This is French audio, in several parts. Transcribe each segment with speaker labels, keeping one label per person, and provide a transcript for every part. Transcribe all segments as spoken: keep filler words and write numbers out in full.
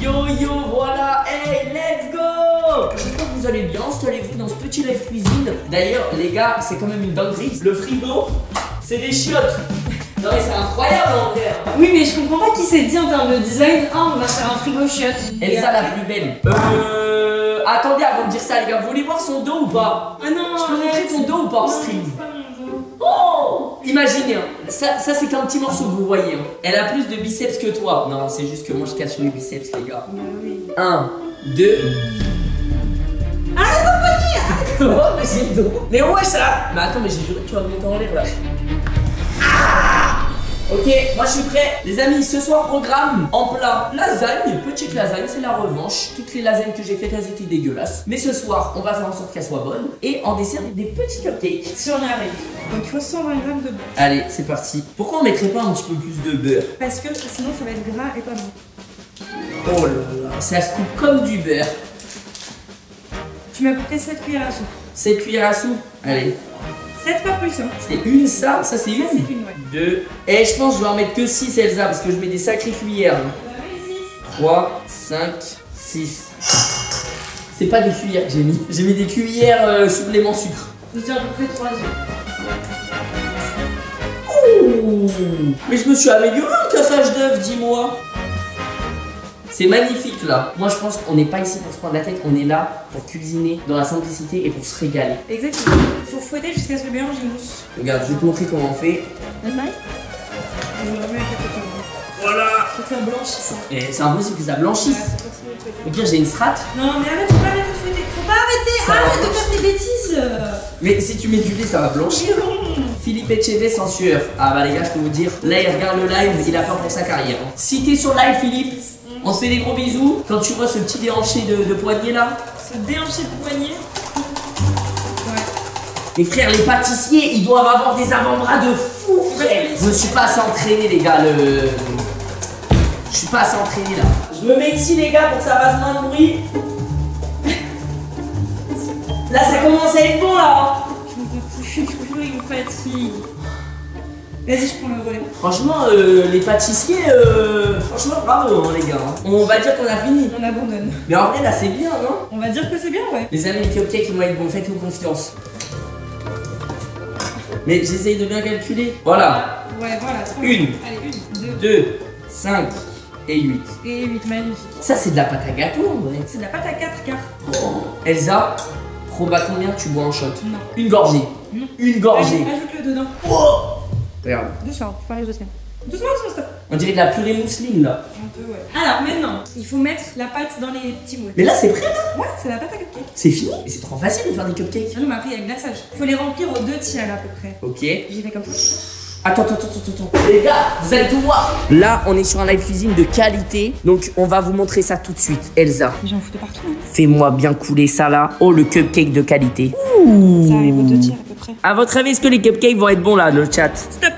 Speaker 1: Yo yo, voilà, hey, let's go. J'espère que vous allez bien, installez-vous dans ce petit live cuisine. D'ailleurs, les gars, c'est quand même une dinguerie. Le frigo, c'est des chiottes. Non mais c'est incroyable en vrai.
Speaker 2: Oui mais je comprends pas qui s'est dit en termes de design, ah on va faire un frigo chiotte.
Speaker 1: Elsa la plus belle. Euh... Attendez avant de dire ça les gars, vous voulez voir son dos ou pas?
Speaker 2: Ah non,
Speaker 1: je peux montrer son dos ou pas en stream? Oh, imaginez, hein. ça, ça c'est qu'un petit morceau que vous voyez. Hein. Elle a plus de biceps que toi. Non, c'est juste que moi je cache mes biceps les gars.
Speaker 2: Oui.
Speaker 1: Un, deux.
Speaker 2: Arrête d'en
Speaker 1: Oh, mais j'ai le dos. Mais ouais ça. Mais attends, mais j'ai juré que tu vas me monter en l'air là. Ah, ok, moi je suis prêt. Les amis, ce soir programme en plat lasagne, petite lasagne, c'est la revanche. Toutes les lasagnes que j'ai faites elles étaient dégueulasses. Mais ce soir, on va faire en sorte qu'elles soient bonnes. Et en dessert, des petits cupcakes.
Speaker 2: Si on arrive. Donc il faut cent vingt grammes de beurre.
Speaker 1: Allez, c'est parti. Pourquoi on mettrait pas un petit peu plus de beurre?
Speaker 2: Parce que sinon ça va être gras et pas bon.
Speaker 1: Oh là là, ça se coupe comme du beurre.
Speaker 2: Tu mets à peu près sept cuillères à soupe.
Speaker 1: sept cuillères à soupe. Allez.
Speaker 2: sept pas plus hein.
Speaker 1: C'est une ça, ça c'est une.
Speaker 2: Ça c'est une, ouais.
Speaker 1: Deux. Et je pense que je vais en mettre que six Elsa parce que je mets des sacrées cuillères. trois, cinq, six. C'est pas des cuillères que j'ai mis. J'ai mis des cuillères euh, supplément sucre.
Speaker 2: Je dis à peu près trois œufs.
Speaker 1: Oh, mais je me suis amélioré en cassage d'œufs, dis-moi. C'est magnifique là. Moi je pense qu'on n'est pas ici pour se prendre la tête, on est là pour cuisiner dans la simplicité et pour se régaler.
Speaker 2: Exactement. Il faut fouetter jusqu'à ce que le mélange il mousse.
Speaker 1: Regarde, je vais te montrer comment on fait. Voilà.
Speaker 2: Faut que ça blanchisse.
Speaker 1: Et c'est impossible que ça blanchisse. Au pire j'ai une strat.
Speaker 2: Non mais arrête, faut pas arrêter de fouetter. Faut pas arrêter.
Speaker 1: Ça
Speaker 2: Arrête
Speaker 1: va.
Speaker 2: de faire tes bêtises.
Speaker 1: Mais si tu mets du lait ça va blanchir. Philippe Etchevet sans sueur. Ah bah les gars je peux vous dire, là il regarde le live, il a peur pour sa carrière. Si t'es sur live Philippe, on se fait des gros bisous. Quand tu vois ce petit déhanché de, de poignet là.
Speaker 2: Ce déhanché de poignet. Ouais.
Speaker 1: Les frères, les pâtissiers, ils doivent avoir des avant-bras de fou. Frère. Je me suis pas assez entraîné les gars, le... Je suis pas assez entraîné là. Je me mets ici les gars pour que ça fasse moins de bruit. Là ça commence à être bon là.
Speaker 2: Je me fatigue. Vas-y, je prends le relais.
Speaker 1: Franchement, euh, les pâtissiers, euh, franchement bravo hein, les gars. On va dire qu'on a fini.
Speaker 2: On abandonne.
Speaker 1: Mais en vrai là c'est bien non?
Speaker 2: On va dire que c'est bien, ouais.
Speaker 1: Les amis, les cupcakes ils vont être bons, faites-nous confiance. Mais j'essaye de bien calculer. Voilà.
Speaker 2: Ouais, voilà.
Speaker 1: Une.
Speaker 2: Allez, une, deux,
Speaker 1: deux, cinq et huit.
Speaker 2: et huit, magnifique.
Speaker 1: Ça c'est de la pâte à gâteau en vrai.
Speaker 2: C'est de la pâte à quatre quarts.
Speaker 1: Oh. Elsa, proba combien tu bois en shot?
Speaker 2: Non.
Speaker 1: Une gorgée.
Speaker 2: Non.
Speaker 1: Une gorgée.
Speaker 2: Allez, ajoute-le dedans.
Speaker 1: Oh. Regarde.
Speaker 2: Doucement, tu parles doucement. Doucement, doucement, stop.
Speaker 1: On dirait de la purée mousseline là.
Speaker 2: Un peu, ouais. Alors maintenant, il faut mettre la pâte dans les petits moules.
Speaker 1: Mais là c'est prêt là.
Speaker 2: Ouais, c'est la pâte à cupcake.
Speaker 1: C'est fini. Mais c'est trop facile de faire des cupcakes.
Speaker 2: Ah non, mais après, il y a le glaçage. Il faut les remplir aux deux tiers à peu près.
Speaker 1: Ok.
Speaker 2: J'ai fait comme ça.
Speaker 1: Attends, attends, attends, attends, attends. Les gars, vous allez tout voir. Là, on est sur un live cuisine de qualité. Donc, on va vous montrer ça tout de suite. Elsa,
Speaker 2: J'en fous de partout. Hein.
Speaker 1: fais-moi bien couler ça là. Oh, le cupcake de qualité. Ouh.
Speaker 2: Ça arrive aux deux tiers à peu près.
Speaker 1: À votre avis, est-ce que les cupcakes vont être bons là, le chat?
Speaker 2: Stop.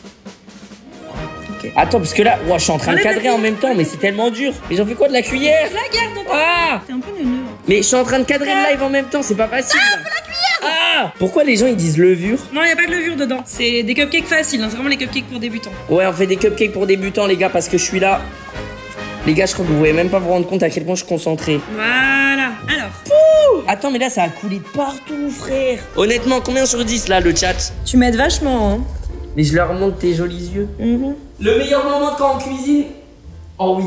Speaker 2: Ok.
Speaker 1: Attends, parce que là, ouais, je suis en train de
Speaker 2: Enlève la
Speaker 1: cadrer en même temps, mais c'est tellement dur. Mais j'en fais quoi de la cuillère?
Speaker 2: La garde dans ta...
Speaker 1: Ah!
Speaker 2: T'es un peu neuneux.
Speaker 1: Mais je suis en train de cadrer le live en même temps, c'est pas facile. là. Ah! Pourquoi les gens ils disent levure?
Speaker 2: Non, il n'y a pas de levure dedans. C'est des cupcakes faciles, hein. C'est vraiment les cupcakes pour débutants.
Speaker 1: Ouais, on fait des cupcakes pour débutants, les gars, parce que je suis là. Les gars, je crois que vous pouvez même pas vous rendre compte à quel point je suis concentré.
Speaker 2: Voilà. Alors,
Speaker 1: Ouh! Attends, mais là, ça a coulé de partout, frère. Honnêtement, combien sur dix là, le chat?
Speaker 2: tu m'aides vachement, hein.
Speaker 1: Mais je leur montre tes jolis yeux.
Speaker 2: Mm-hmm.
Speaker 1: Le meilleur moment quand on cuisine? Oh oui.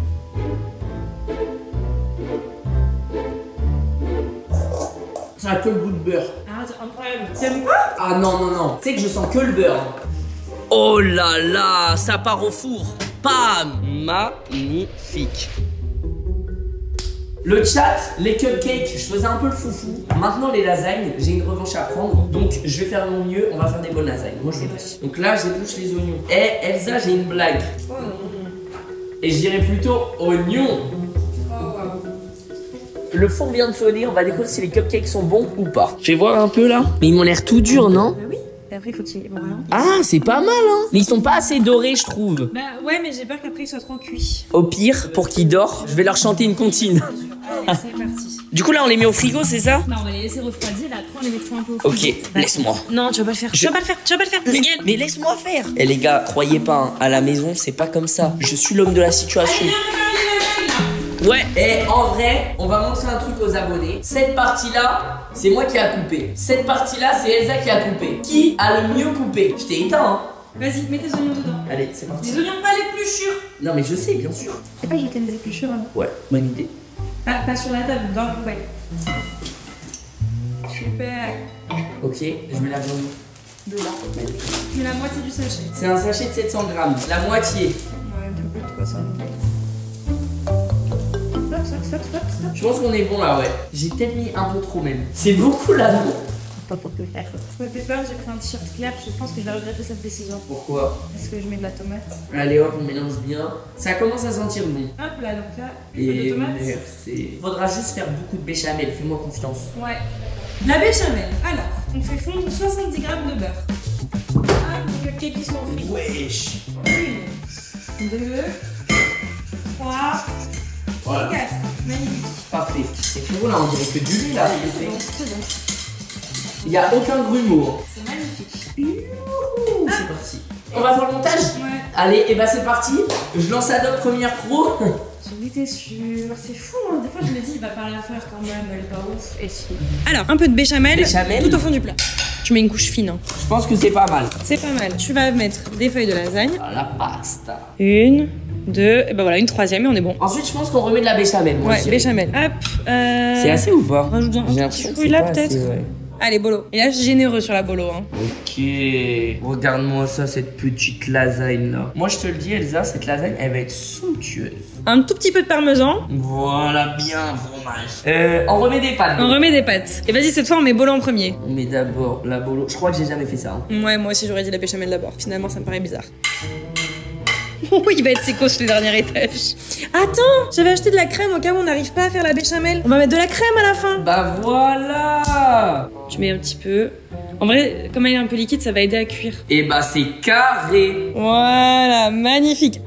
Speaker 1: Ça a que le goût de beurre.
Speaker 2: Ah, c'est incroyable. T'aimes quoi?
Speaker 1: Ah non, non, non. Tu sais que je sens que le beurre. Oh là là, ça part au four. Pam! Magnifique. Le chat, les cupcakes, je faisais un peu le foufou. Maintenant les lasagnes, j'ai une revanche à prendre. Donc je vais faire mon mieux, on va faire des bonnes lasagnes. Moi je vous dis. Donc là j'épluche les oignons. Eh Elsa, j'ai une blague.
Speaker 2: Oh non.
Speaker 1: Et je dirais plutôt oignon.
Speaker 2: Oh wow.
Speaker 1: Le four vient de sonner, on va découvrir si les cupcakes sont bons ou pas. Fais voir un peu là. Mais ils m'ont l'air tout durs, non?
Speaker 2: Bah oui. Et après, il faut qu'il. Bon, voilà.
Speaker 1: Ah, c'est pas mal, hein. Mais ils sont pas assez dorés, je trouve.
Speaker 2: Bah ouais, mais j'ai peur qu'après, ils soient trop cuits.
Speaker 1: Au pire, pour qu'ils dorent, je vais leur chanter une comptine.
Speaker 2: Allez, c'est parti.
Speaker 1: Du coup, là, on les met au frigo, c'est ça?
Speaker 2: Non, on va les laisser refroidir. Là, après, on les mettra un peu au frigo.
Speaker 1: Ok, laisse-moi.
Speaker 2: Non, tu vas pas le faire.
Speaker 1: Je-
Speaker 2: Tu vas pas le faire. Tu vas pas le faire.
Speaker 1: Mais,
Speaker 2: Miguel.
Speaker 1: mais laisse-moi faire. Eh les gars, croyez pas, hein, à la maison, c'est pas comme ça. Je suis l'homme de la situation. Ouais, et en vrai, on va montrer un truc aux abonnés. Cette partie-là, c'est moi qui a coupé. Cette partie-là, c'est Elsa qui a coupé. Qui a le mieux coupé? Je t'ai éteint, hein.
Speaker 2: Vas-y, mets tes oignons dedans.
Speaker 1: Allez, c'est parti.
Speaker 2: Des oignons pas l'épluchure.
Speaker 1: Non, mais je sais, bien sûr.
Speaker 2: C'est pas jeter les épluchures là.
Speaker 1: Ouais, bonne idée.
Speaker 2: Ah, pas sur la table, dans la poubelle. Super.
Speaker 1: Ok, je mets la viande.
Speaker 2: De là. Je mets la moitié du sachet.
Speaker 1: C'est un sachet de sept cents grammes, la moitié.
Speaker 2: Ouais, un peu de quoi ça. Stop, stop, stop, stop, stop.
Speaker 1: Je pense qu'on est bon là, ouais. J'ai peut-être mis un peu trop même. C'est beaucoup là, non?
Speaker 2: Pas pour te faire. Ça me fait peur, j'ai pris un t-shirt clair, je pense que je vais regretter cette décision.
Speaker 1: Pourquoi?
Speaker 2: Parce que je mets de la tomate.
Speaker 1: Allez hop, on mélange bien. Ça commence à sentir bon.
Speaker 2: Hop là, donc là,
Speaker 1: Et
Speaker 2: de tomate.
Speaker 1: merci. Faudra juste faire beaucoup de béchamel, fais-moi confiance.
Speaker 2: Ouais. La béchamel. Alors, on fait fondre soixante-dix grammes de beurre. Ah, les cupcakes qui sont au frigo.
Speaker 1: Wesh.
Speaker 2: Une, deux, trois,
Speaker 1: Voilà.
Speaker 2: quatre. Magnifique.
Speaker 1: Parfait. C'est trop là, on dirait que du lait là.
Speaker 2: C'est bon, c'est bon.
Speaker 1: Il n'y a aucun grumeau.
Speaker 2: C'est magnifique.
Speaker 1: Youhou, c'est parti. On va faire le montage?
Speaker 2: Ouais.
Speaker 1: Allez, et bah c'est parti. Je lance Adobe Premiere Pro.
Speaker 2: J'en étais sûre. C'est fou, hein. Des fois, je me dis, il va pas la faire quand même, elle est pas ouf. Et si. Alors, un peu de béchamel,
Speaker 1: Béchamel.
Speaker 2: tout au fond du plat. Tu mets une couche fine. Hein.
Speaker 1: Je pense que c'est pas mal.
Speaker 2: C'est pas mal. Tu vas mettre des feuilles de lasagne.
Speaker 1: Ah, la pasta.
Speaker 2: Une, deux, et ben voilà, une troisième et on est bon.
Speaker 1: Ensuite, je pense qu'on remet de la béchamel. moi, je
Speaker 2: Ouais,
Speaker 1: dirais.
Speaker 2: béchamel. Hop. Euh...
Speaker 1: C'est assez ou pas?
Speaker 2: Rajoute un
Speaker 1: J'ai
Speaker 2: petit
Speaker 1: l'impression que
Speaker 2: fruit
Speaker 1: c'est
Speaker 2: là
Speaker 1: pas
Speaker 2: peut-être.
Speaker 1: assez, ouais.
Speaker 2: Allez, bolo. Et là, je suis généreux sur la bolo. Hein.
Speaker 1: Ok. Regarde-moi ça, cette petite lasagne là. Moi, je te le dis, Elsa, cette lasagne, elle va être somptueuse.
Speaker 2: Un tout petit peu de parmesan.
Speaker 1: Voilà, bien, fromage. Euh, on remet des pâtes.
Speaker 2: On remet des pâtes. Et vas-y, cette fois, on met bolo en premier.
Speaker 1: On met d'abord la bolo. Je crois que j'ai jamais fait ça. Hein.
Speaker 2: Ouais, moi aussi, j'aurais dit la béchamel d'abord. Finalement, ça me paraît bizarre. Oui, il va être séco sur le dernier étage. Attends, j'avais acheté de la crème au cas où on n'arrive pas à faire la béchamel. On va mettre de la crème à la fin.
Speaker 1: Bah voilà.
Speaker 2: Tu mets un petit peu. En vrai, comme elle est un peu liquide, ça va aider à cuire.
Speaker 1: Et bah c'est carré.
Speaker 2: Voilà, magnifique.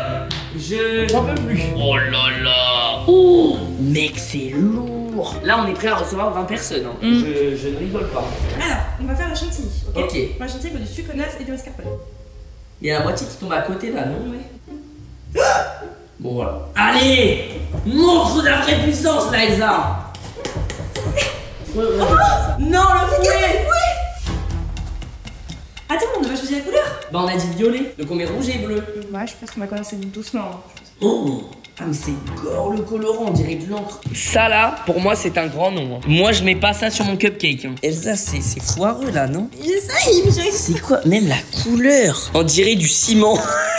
Speaker 1: Je j'en peux plus. Oh là là. Oh, mec, c'est lourd. Là, on est prêt à recevoir vingt personnes. Hein.
Speaker 2: Mm.
Speaker 1: Je, je ne rigole pas.
Speaker 2: Alors, on va faire la chantilly. Ok.
Speaker 1: Ok.
Speaker 2: Pour la chantilly, il faut du sucre glace et du mascarpone.
Speaker 1: Il y a la moitié qui tombe à côté là, non?
Speaker 2: Ouais.
Speaker 1: Bon voilà. Allez, montre de la vraie puissance là, Elsa. Ouais, ouais, ouais. Non, le fouet.
Speaker 2: Attends, on devait choisir la couleur.
Speaker 1: Bah on a dit violet, donc on met rouge et bleu.
Speaker 2: Ouais, je pense qu'on va commencer doucement.
Speaker 1: Oh, ah mais c'est gore le colorant, on dirait de l'encre. Ça là, pour moi c'est un grand nom. Hein. Moi je mets pas ça sur mon cupcake. Hein. Elsa, c'est foireux là, non?
Speaker 2: J'essaye, mais j'arrive.
Speaker 1: C'est quoi? Même la couleur, on dirait du ciment.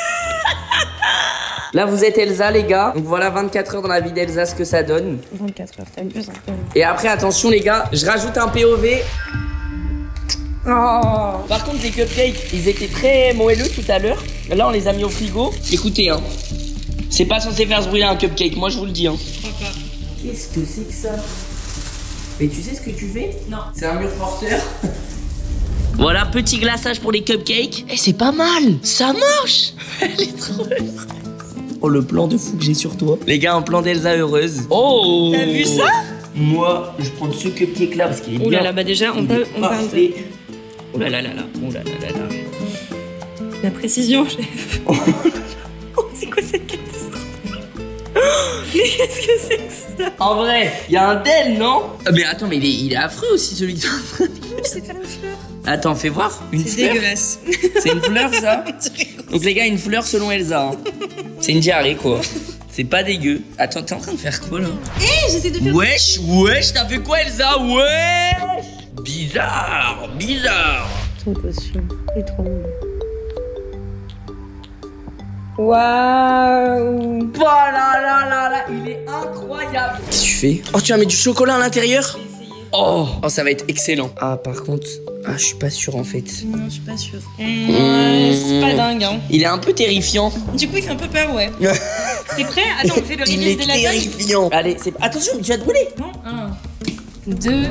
Speaker 1: Là vous êtes Elsa les gars, donc voilà vingt-quatre heures dans la vie d'Elsa ce que ça donne.
Speaker 2: vingt-quatre heures, t'as plus un peu.
Speaker 1: Et après attention les gars, je rajoute un P O V.
Speaker 2: Oh.
Speaker 1: Par contre les cupcakes, ils étaient très moelleux tout à l'heure. Là on les a mis au frigo. Écoutez hein, c'est pas censé faire se brûler un cupcake, moi je vous le dis hein.
Speaker 2: Je crois pas.
Speaker 1: Qu'est-ce que c'est que ça? Mais tu sais ce que tu fais?
Speaker 2: Non.
Speaker 1: C'est un mur porteur. Voilà, petit glaçage pour les cupcakes. Eh c'est pas mal, ça marche. Elle est trop heureuse. Oh le plan de fou que j'ai sur toi. Les gars, un plan d'Elsa heureuse. Oh,
Speaker 2: t'as vu ça?
Speaker 1: Moi, je prends ce cupcake là parce qu'il est bien.
Speaker 2: Oh là là, bah déjà, on,
Speaker 1: il
Speaker 2: peut,
Speaker 1: est
Speaker 2: on parle de
Speaker 1: parfait. Oh là là là là, oh là là là là.
Speaker 2: la précision, chef. Oh, c'est quoi cette catastrophe? Mais qu'est-ce que c'est que ça?
Speaker 1: En vrai, il y a un del, non? Ah, mais attends, mais il est, il est affreux aussi celui qui.
Speaker 2: C'est faire une fleur.
Speaker 1: Attends, fais voir. Une
Speaker 2: C'est
Speaker 1: fleur.
Speaker 2: dégueulasse.
Speaker 1: C'est une fleur ça? Donc les gars, une fleur selon Elsa. Hein. C'est une diarrhée quoi. C'est pas dégueu. Attends, t'es en train de faire quoi là?
Speaker 2: Hé, hey, j'essaie de faire.
Speaker 1: Wesh, wesh, t'as fait quoi Elsa? Wesh. Bizarre, bizarre.
Speaker 2: Trop potion. C'est trop bon. Waouh.
Speaker 1: Oh là là là là, il est incroyable. Qu'est-ce que tu fais? Oh, tu vas mettre du chocolat à l'intérieur? Oh, oh, ça va être excellent. Ah, par contre, ah, je suis pas sûr en fait.
Speaker 2: Non, je suis pas sûre. Mmh, c'est pas dingue, hein.
Speaker 1: Il est un peu terrifiant.
Speaker 2: Du coup, il fait un peu peur, ouais. T'es prêt? Attends, on fait le
Speaker 1: Il
Speaker 2: reveal
Speaker 1: est
Speaker 2: de la taille.
Speaker 1: terrifiant. Allez, c'est attention, tu vas te brûler.
Speaker 2: Non, un, deux.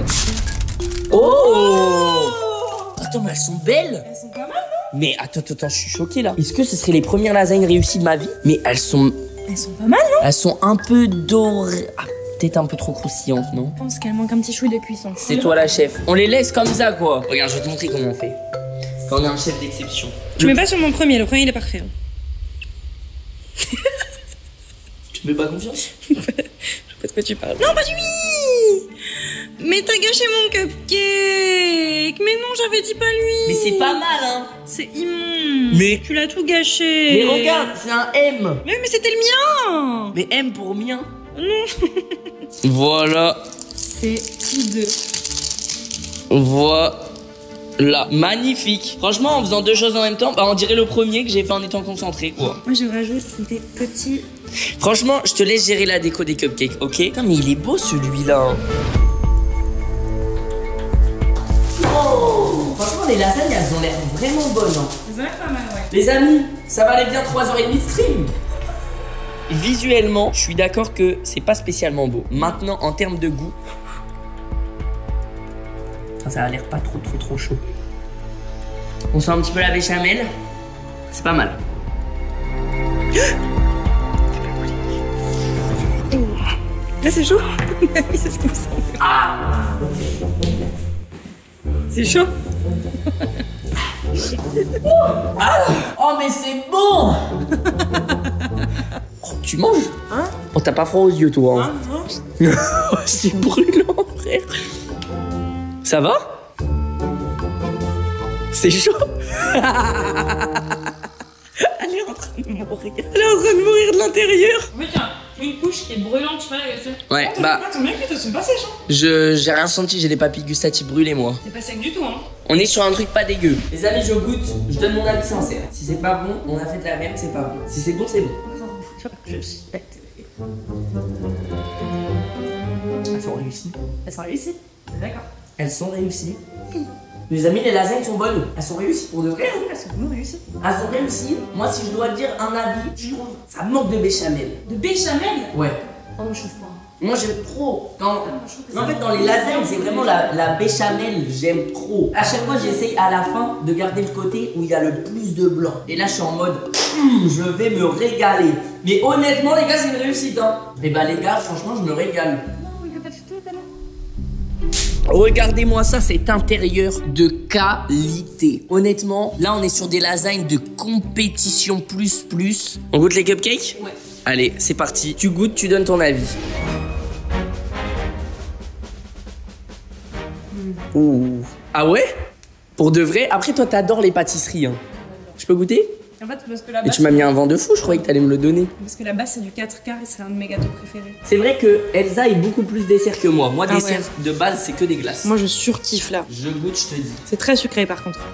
Speaker 1: Oh. Attends, mais elles sont belles.
Speaker 2: Elles sont pas mal, non?
Speaker 1: Mais attends, attends, attends, je suis choqué là. Est-ce que ce serait les premières lasagnes réussies de ma vie? Mais elles sont,
Speaker 2: Elles sont pas mal, non?
Speaker 1: elles sont un peu dorées. Ah, peut-être un peu trop croustillantes, non?
Speaker 2: Je pense qu'elle manque un petit chouille de cuisson.
Speaker 1: C'est toi la chef. On les laisse comme ça, quoi. Regarde, je vais te montrer comment on fait. Quand on est un chef d'exception.
Speaker 2: Je mets pas sur mon premier, le premier il est parfait. Hein.
Speaker 1: Tu Tu me fais pas confiance?
Speaker 2: Je sais pas de quoi tu parles. Non, pas lui. Mais t'as gâché mon cupcake. Mais non, j'avais dit pas lui.
Speaker 1: Mais c'est pas mal, hein.
Speaker 2: C'est immonde.
Speaker 1: Mais-
Speaker 2: tu l'as tout gâché.
Speaker 1: Mais regarde, c'est un M.
Speaker 2: Mais, mais c'était le mien.
Speaker 1: Mais M pour mien.
Speaker 2: Non.
Speaker 1: Voilà.
Speaker 2: C'est hideux.
Speaker 1: Voilà. Magnifique. Franchement, en faisant deux choses en même temps, bah on dirait le premier que j'ai fait en étant concentré, quoi.
Speaker 2: Moi, je rajoute des petits.
Speaker 1: Franchement, je te laisse gérer la déco des cupcakes, ok? Putain, mais il est beau celui-là. Hein. Oh, franchement, les lasagnes, elles ont l'air vraiment bonnes. Hein.
Speaker 2: Elles ont l'air pas mal, ouais.
Speaker 1: Les amis, ça valait bien trois heures trente de stream. Visuellement, je suis d'accord que c'est pas spécialement beau. Maintenant, en termes de goût, ça a l'air pas trop trop trop chaud. On sent un petit peu la béchamel. C'est pas mal.
Speaker 2: Là, c'est chaud. Oui, c'est ce qui me semble.
Speaker 1: Ah,
Speaker 2: C'est chaud.
Speaker 1: ah oh, mais c'est bon. Oh, tu manges?
Speaker 2: Hein?
Speaker 1: Oh, t'as pas froid aux yeux, toi. Hein?
Speaker 2: Hein, non.
Speaker 1: C'est brûlant, frère. Ça va? C'est chaud.
Speaker 2: Elle est en train de mourir. Elle est en train de mourir de l'intérieur. En fait, il y a une couche qui est brûlante, tu vois.
Speaker 1: Ouais, bah,
Speaker 2: Ton mec, ils sont pas sèches, hein.
Speaker 1: je j'ai rien senti, j'ai les papilles gustatives brûlées, moi.
Speaker 2: C'est pas sec du tout, hein.
Speaker 1: On est sur un truc pas dégueu. Les amis, je goûte, je donne mon avis sincère. Si c'est pas bon, on a fait de la merde, c'est pas bon. Si c'est bon, c'est bon. Elles sont réussies.
Speaker 2: Elles sont réussies. D'accord.
Speaker 1: Elles sont réussies. Les amis, les lasagnes sont bonnes. Elles sont réussies pour de vrai.
Speaker 2: Elles sont vraiment réussies.
Speaker 1: Elles sont réussies. Moi, si je dois dire un avis, je trouve ça manque de béchamel.
Speaker 2: De béchamel?
Speaker 1: Ouais.
Speaker 2: Oh, moi, je trouve pas.
Speaker 1: Moi, j'aime trop. Quand...
Speaker 2: moi, je trouve que
Speaker 1: En
Speaker 2: c'est
Speaker 1: fait, dans les lasagnes, c'est vraiment la, la béchamel. J'aime trop. À chaque fois, j'essaye à la fin de garder le côté où il y a le plus de blanc. Et là, je suis en mode, hum, je vais me régaler. Mais honnêtement, les gars, c'est une réussite. Hein. Et bah, les gars, franchement, je me régale. Regardez-moi ça, cet intérieur de qualité. Honnêtement, là, on est sur des lasagnes de compétition plus plus. On goûte les cupcakes?
Speaker 2: Ouais.
Speaker 1: Allez, c'est parti. Tu goûtes, tu donnes ton avis. Mm. Ouh. Ah ouais? Pour de vrai? Après, toi, t'adores les pâtisseries. Hein. Je peux goûter?
Speaker 2: En fait, parce que la
Speaker 1: Et
Speaker 2: base.
Speaker 1: tu m'as mis un vent de fou, je croyais que t'allais me le donner.
Speaker 2: Parce que la base, c'est du quatre quarts et c'est un de mes gâteaux préférés.
Speaker 1: C'est vrai que Elsa est beaucoup plus dessert que moi. Moi,
Speaker 2: Ah
Speaker 1: dessert
Speaker 2: ouais.
Speaker 1: de base, c'est que des glaces.
Speaker 2: Moi, je surkiffe là.
Speaker 1: Je goûte, je te dis.
Speaker 2: C'est très sucré par contre.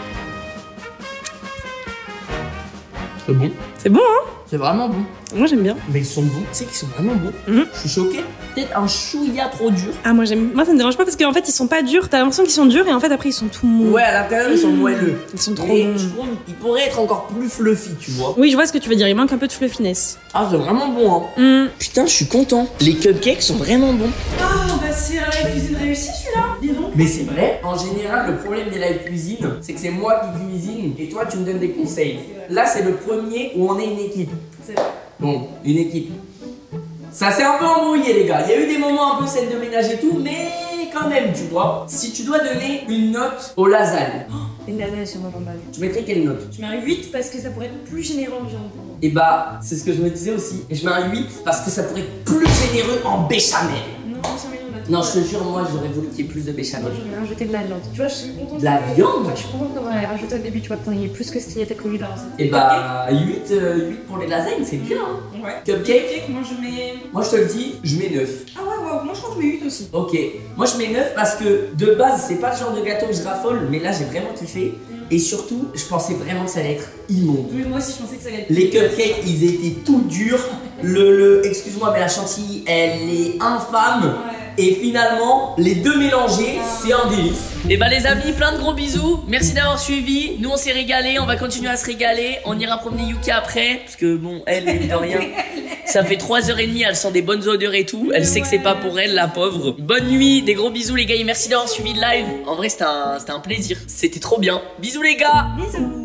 Speaker 1: C'est bon.
Speaker 2: C'est bon, hein?
Speaker 1: C'est vraiment bon.
Speaker 2: Moi, j'aime bien.
Speaker 1: Mais ils sont bons. Tu sais qu'ils sont vraiment bons.
Speaker 2: Mhm.
Speaker 1: Je suis choqué. Peut-être un chouïa trop dur.
Speaker 2: Ah, moi, j'aime. Moi, ça me dérange pas parce qu'en fait, ils sont pas durs. T'as l'impression qu'ils sont durs et en fait, après, ils sont tout mous.
Speaker 1: Ouais, à l'intérieur, ils sont moelleux.
Speaker 2: Ils sont trop
Speaker 1: Mais
Speaker 2: bons.
Speaker 1: je trouve qu'ils pourraient être encore plus fluffy, tu vois.
Speaker 2: Oui, je vois ce que tu veux dire. Il manque un peu de fluffiness.
Speaker 1: Ah, c'est vraiment bon, hein.
Speaker 2: Hum.
Speaker 1: Putain, je suis content. Les cupcakes sont vraiment bons.
Speaker 2: Ah, bah, c'est un cuisine réussi celui-là. Dis donc.
Speaker 1: Mais c'est vrai, en général, le problème des live cuisine, c'est que c'est moi qui cuisine et toi, tu me donnes des conseils. Là, c'est le premier où on est une équipe.
Speaker 2: C'est vrai.
Speaker 1: Bon, une équipe. Ça s'est un peu embrouillé, les gars. Il y a eu des moments un peu scène de ménage et tout, mais quand même, tu vois. Si tu dois donner une note aux lasagnes,
Speaker 2: Une lasagne sur ma bambale.
Speaker 1: tu mettrais quelle note?
Speaker 2: Je mets un huit parce que ça pourrait être plus généreux en viande pour moi.
Speaker 1: Et bah, c'est ce que je me disais aussi. Et je mets un huit parce que ça pourrait être plus généreux en béchamel.
Speaker 2: Non, béchamel, on a tout.
Speaker 1: Non, je te jure, moi, j'aurais voulu qu'il y ait plus de béchamel.
Speaker 2: Moi, j'aurais rajouté de la viande. Tu vois, je suis contente.
Speaker 1: De la viande?
Speaker 2: Ouais, je suis contente qu'on ait rajouté au début, tu vois, qu'il y ait plus que ce qui était prévu dans la recette.
Speaker 1: Et bah, huit, euh, huit pour les lasagnes, c'est bien. Hein.
Speaker 2: Ouais.
Speaker 1: Cupcake,
Speaker 2: Moi, je mets.
Speaker 1: moi, je te le dis, je mets neuf.
Speaker 2: Ah, ouais, ouais, moi, je crois que je mets huit aussi.
Speaker 1: Ok, moi je mets neuf parce que de base c'est pas le genre de gâteau que je raffole, mais là j'ai vraiment kiffé. Et surtout, je pensais vraiment que ça allait être immonde.
Speaker 2: Oui, moi aussi, je pensais que ça allait être.
Speaker 1: Les cupcakes, ils étaient tout durs. Le, le excuse-moi, mais la chantilly, elle est infâme.
Speaker 2: Ouais.
Speaker 1: Et finalement, les deux mélangés, c'est un délice. Et bah les amis, plein de gros bisous. Merci d'avoir suivi. Nous on s'est régalé, on va continuer à se régaler. On ira promener Yuki après, parce que bon, elle, mine de rien, ça fait trois heures trente, elle sent des bonnes odeurs et tout. Elle sait que c'est pas pour elle, la pauvre. Bonne nuit, des gros bisous les gars, et merci d'avoir suivi le live. En vrai, c'était un, c'était un plaisir. C'était trop bien. Bisous les gars.
Speaker 2: Bisous.